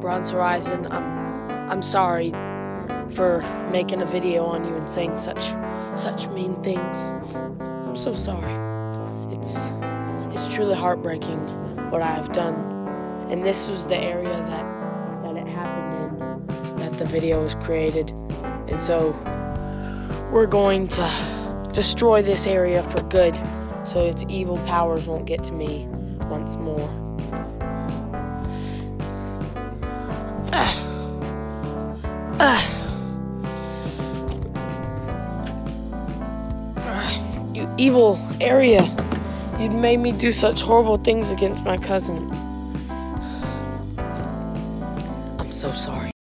Bronze Horizon. I'm sorry for making a video on you and saying such mean things. I'm so sorry. It's truly heartbreaking what I have done. And this was the area that it happened in, that the video was created. And so we're going to destroy this area for good so its evil powers won't get to me once more. You evil area. You'd made me do such horrible things against my cousin. I'm so sorry.